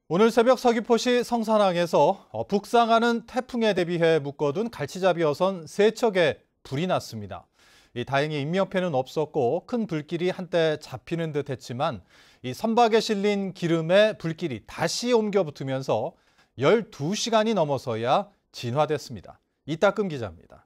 오늘 새벽 서귀포시 성산항에서 북상하는 태풍에 대비해 묶어둔 갈치잡이 어선 3척에 불이 났습니다. 다행히 인명피해는 없었고 큰 불길이 한때 잡히는 듯 했지만 이 선박에 실린 기름에 불길이 다시 옮겨 붙으면서 12시간이 넘어서야 진화됐습니다. 이따금 기자입니다.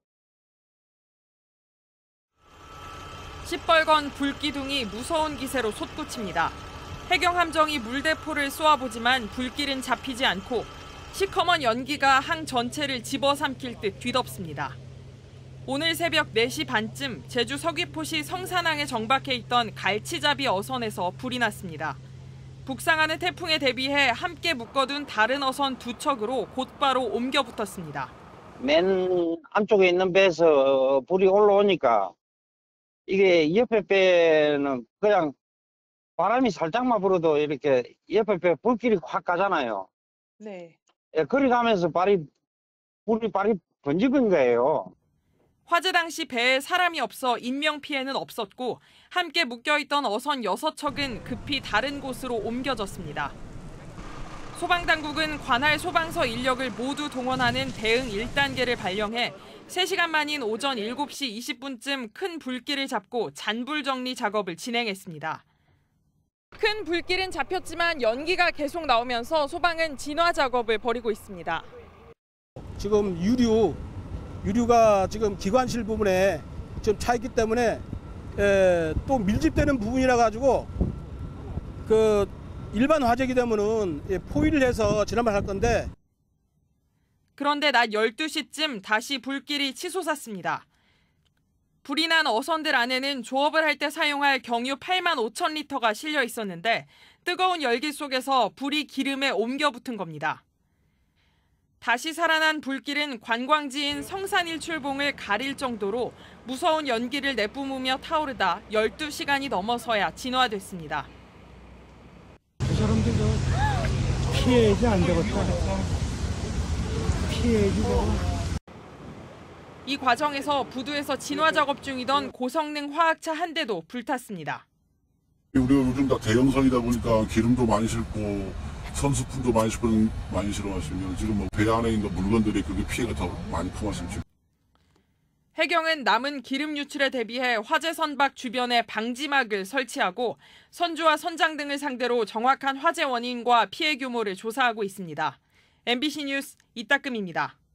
시뻘건 불기둥이 무서운 기세로 솟구칩니다. 해경함정이 물대포를 쏘아보지만 불길은 잡히지 않고 시커먼 연기가 항 전체를 집어삼킬 듯 뒤덮습니다. 오늘 새벽 4시 반쯤 제주 서귀포시 성산항에 정박해 있던 갈치잡이 어선에서 불이 났습니다. 북상하는 태풍에 대비해 함께 묶어둔 다른 어선 2척으로 곧바로 옮겨 붙었습니다. 맨 안쪽에 있는 배에서 불이 올라오니까 이게 옆에 배는 그냥 바람이 살짝만 불어도 이렇게 옆에 배 불길이 확 가잖아요. 네. 예, 그리 가면서 불이 번지는 거예요. 화재 당시 배에 사람이 없어 인명피해는 없었고 함께 묶여있던 어선 6척은 급히 다른 곳으로 옮겨졌습니다. 소방당국은 관할 소방서 인력을 모두 동원하는 대응 1단계를 발령해 3시간 만인 오전 7시 20분쯤 큰 불길을 잡고 잔불 정리 작업을 진행했습니다. 큰 불길은 잡혔지만 연기가 계속 나오면서 소방은 진화 작업을 벌이고 있습니다. 지금 유류가 지금 기관실 부분에 좀 차 있기 때문에 또 밀집되는 부분이라 가지고 그 일반 화재기 되면은 포위를 해서 진압을 할 건데. 그런데 낮 12시쯤 다시 불길이 치솟았습니다. 불이 난 어선들 안에는 조업을 할 때 사용할 경유 8만 5천 리터가 실려 있었는데 뜨거운 열기 속에서 불이 기름에 옮겨 붙은 겁니다. 다시 살아난 불길은 관광지인 성산일출봉을 가릴 정도로 무서운 연기를 내뿜으며 타오르다 12시간이 넘어서야 진화됐습니다. 그 사람들도 피해야지 안 되겠다. 피해야지. 이 과정에서 부두에서 진화 작업 중이던 고성능 화학차 한 대도 불탔습니다. 우리가 요즘 다 대형선이다 보니까 기름도 많이 싣고 선수품도 많이 실어가시면 지금 배 안에 있는 물건들이 그게 피해가 더 많이 크겠습니다. 해경은 남은 기름 유출에 대비해 화재 선박 주변에 방지막을 설치하고 선주와 선장 등을 상대로 정확한 화재 원인과 피해 규모를 조사하고 있습니다. MBC 뉴스 이따금입니다.